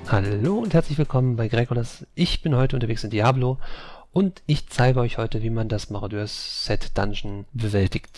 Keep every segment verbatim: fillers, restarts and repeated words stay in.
Hallo und herzlich willkommen bei Gregolas. Ich bin heute unterwegs in Diablo und ich zeige euch heute, wie man das Marodeurs-Set Dungeon bewältigt.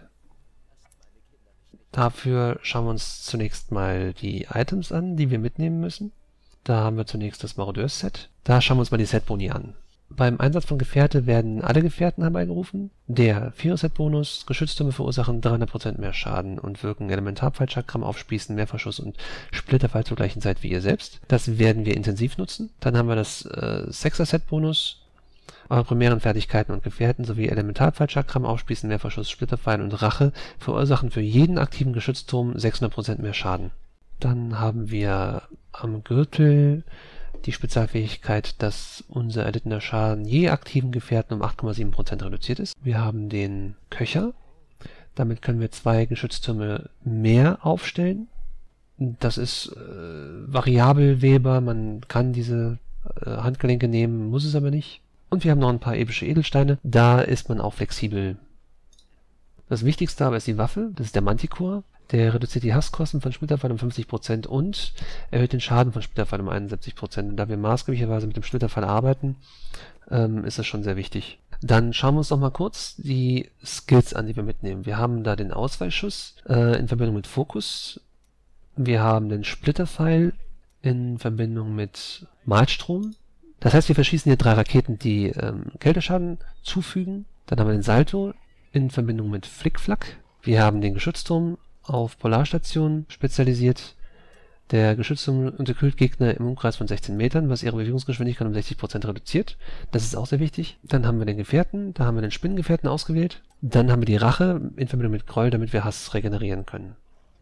Dafür schauen wir uns zunächst mal die Items an, die wir mitnehmen müssen. Da haben wir zunächst das Marodeurs-Set. Da schauen wir uns mal die Set-Boni an. Beim Einsatz von Gefährte werden alle Gefährten herbeigerufen. Der Vierer-Set-Bonus, Geschütztürme verursachen dreihundert Prozent mehr Schaden und wirken Elementarpfeilchakram aufspießen, Mehrfachschuss und Splitterpfeil zur gleichen Zeit wie ihr selbst. Das werden wir intensiv nutzen. Dann haben wir das äh, Sechser-Set-Bonus, eure primären Fertigkeiten und Gefährten sowie Elementarpfeilchakram aufspießen, Mehrfachschuss, Splitterpfeil und Rache verursachen für jeden aktiven Geschützturm sechshundert Prozent mehr Schaden. Dann haben wir am Gürtel die Spezialfähigkeit, dass unser erlittener Schaden je aktiven Gefährten um acht Komma sieben Prozent reduziert ist. Wir haben den Köcher. Damit können wir zwei Geschütztürme mehr aufstellen. Das ist äh, variabel wählbar. Man kann diese äh, Handgelenke nehmen, muss es aber nicht. Und wir haben noch ein paar epische Edelsteine. Da ist man auch flexibel. Das Wichtigste aber ist die Waffe. Das ist der Manticore. Der reduziert die Hasskosten von Splitterpfeil um fünfzig Prozent und erhöht den Schaden von Splitterpfeil um einundsiebzig Prozent. Und da wir maßgeblicherweise mit dem Splitterpfeil arbeiten, ähm, ist das schon sehr wichtig. Dann schauen wir uns noch mal kurz die Skills an, die wir mitnehmen. Wir haben da den Ausweichschuss äh, in Verbindung mit Fokus. Wir haben den Splitterpfeil in Verbindung mit Malstrom. Das heißt, wir verschießen hier drei Raketen, die ähm, Kälteschaden zufügen. Dann haben wir den Salto in Verbindung mit Flickflack. Wir haben den Geschützturm auf Polarstationen spezialisiert. Der Geschützturm unterkühlt Gegner im Umkreis von sechzehn Metern, was ihre Bewegungsgeschwindigkeit um sechzig Prozent reduziert. Das ist auch sehr wichtig. Dann haben wir den Gefährten, da haben wir den Spinnengefährten ausgewählt. Dann haben wir die Rache in Verbindung mit Gräuel, damit wir Hass regenerieren können.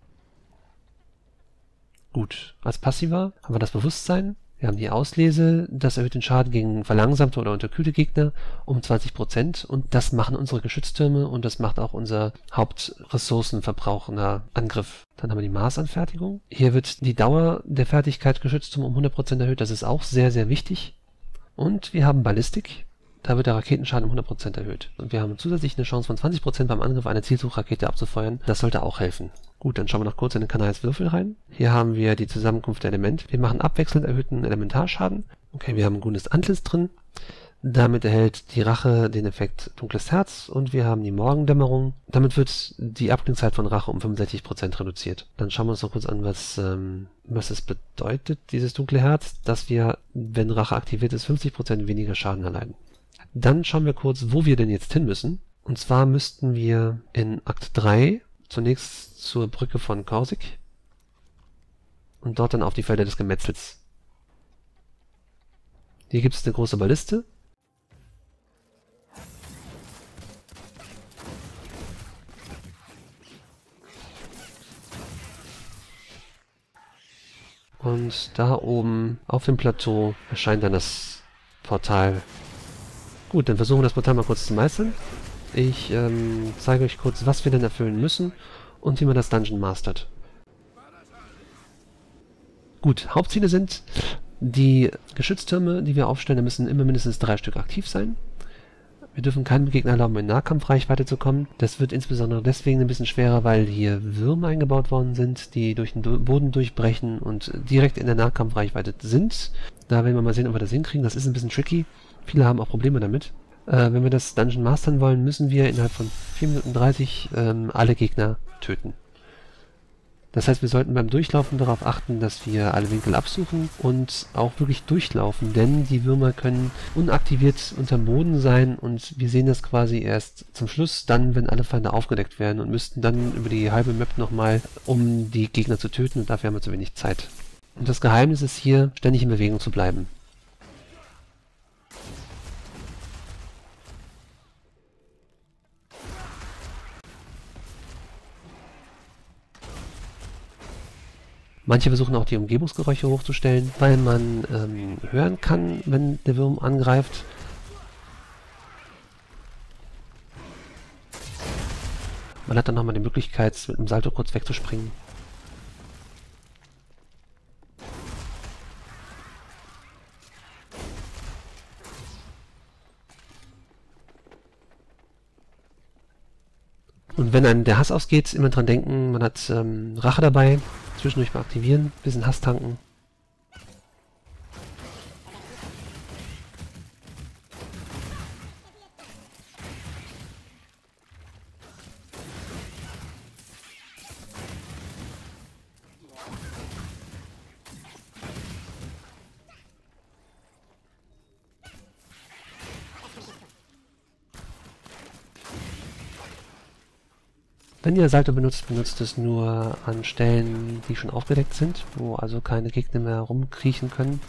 Gut, als Passiver haben wir das Bewusstsein. Wir haben die Auslese, das erhöht den Schaden gegen verlangsamte oder unterkühlte Gegner um zwanzig Prozent und das machen unsere Geschütztürme und das macht auch unser hauptressourcenverbrauchender Angriff. Dann haben wir die Maßanfertigung. Hier wird die Dauer der Fertigkeit Geschützturm um hundert Prozent erhöht, das ist auch sehr, sehr wichtig. Und wir haben Ballistik. Da wird der Raketenschaden um hundert Prozent erhöht. Und wir haben zusätzlich eine Chance von zwanzig Prozent beim Angriff eine Zielsuchrakete abzufeuern. Das sollte auch helfen. Gut, dann schauen wir noch kurz in den Kanals Würfel rein. Hier haben wir die Zusammenkunft der Elemente. Wir machen abwechselnd erhöhten Elementarschaden. Okay, wir haben ein grünes Antlitz drin. Damit erhält die Rache den Effekt Dunkles Herz. Und wir haben die Morgendämmerung. Damit wird die Abklingzeit von Rache um fünfundsechzig Prozent reduziert. Dann schauen wir uns noch kurz an, was, ähm, was es bedeutet, dieses Dunkle Herz. Dass wir, wenn Rache aktiviert ist, fünfzig Prozent weniger Schaden erleiden. Dann schauen wir kurz, wo wir denn jetzt hin müssen. Und zwar müssten wir in Akt drei zunächst zur Brücke von Korsik und dort dann auf die Felder des Gemetzels. Hier gibt es eine große Balliste. Und da oben auf dem Plateau erscheint dann das Portal. Gut, dann versuchen wir das Portal mal kurz zu meistern. Ich ähm, zeige euch kurz, was wir denn erfüllen müssen und wie man das Dungeon mastert. Gut, Hauptziele sind die Geschütztürme, die wir aufstellen, da müssen immer mindestens drei Stück aktiv sein. Wir dürfen keinem Gegner erlauben, in Nahkampfreichweite zu kommen. Das wird insbesondere deswegen ein bisschen schwerer, weil hier Würmer eingebaut worden sind, die durch den Boden durchbrechen und direkt in der Nahkampfreichweite sind. Da werden wir mal sehen, ob wir das hinkriegen. Das ist ein bisschen tricky. Viele haben auch Probleme damit. Äh, wenn wir das Dungeon mastern wollen, müssen wir innerhalb von vier Minuten dreißig ähm, alle Gegner töten. Das heißt, wir sollten beim Durchlaufen darauf achten, dass wir alle Winkel absuchen und auch wirklich durchlaufen, denn die Würmer können unaktiviert unterm Boden sein und wir sehen das quasi erst zum Schluss, dann, wenn alle Feinde aufgedeckt werden und müssten dann über die halbe Map nochmal, um die Gegner zu töten und dafür haben wir zu wenig Zeit. Und das Geheimnis ist hier, ständig in Bewegung zu bleiben. Manche versuchen auch die Umgebungsgeräusche hochzustellen, weil man ähm, hören kann, wenn der Wurm angreift. Man hat dann nochmal die Möglichkeit, mit einem Salto kurz wegzuspringen. Und wenn einem der Hass ausgeht, immer dran denken, man hat ähm, Rache dabei, zwischendurch mal aktivieren, bisschen Hass tanken. Wenn ihr Salto benutzt, benutzt es nur an Stellen, die schon aufgedeckt sind, wo also keine Gegner mehr rumkriechen können.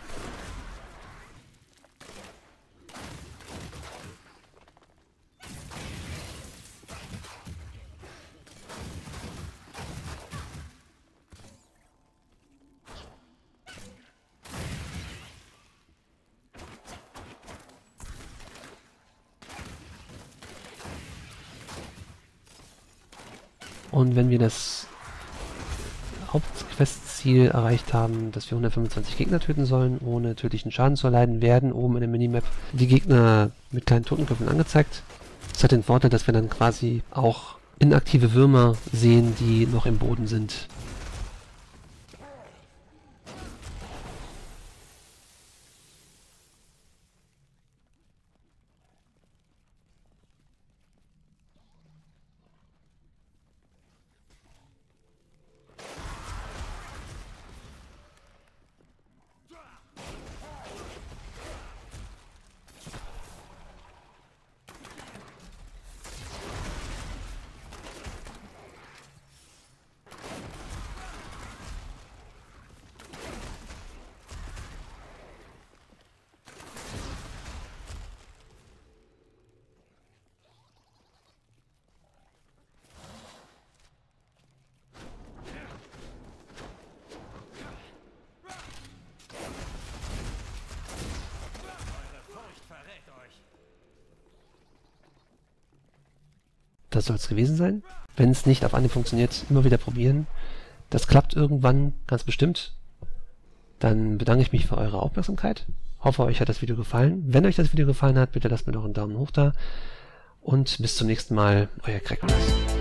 Und wenn wir das Hauptquestziel erreicht haben, dass wir hundertfünfundzwanzig Gegner töten sollen, ohne tödlichen Schaden zu erleiden, werden oben in der Minimap die Gegner mit kleinen Totenköpfen angezeigt. Das hat den Vorteil, dass wir dann quasi auch inaktive Würmer sehen, die noch im Boden sind. Das soll es gewesen sein. Wenn es nicht auf Anhieb funktioniert, immer wieder probieren. Das klappt irgendwann ganz bestimmt. Dann bedanke ich mich für eure Aufmerksamkeit. Hoffe, euch hat das Video gefallen. Wenn euch das Video gefallen hat, bitte lasst mir doch einen Daumen hoch da. Und bis zum nächsten Mal, euer Crackers.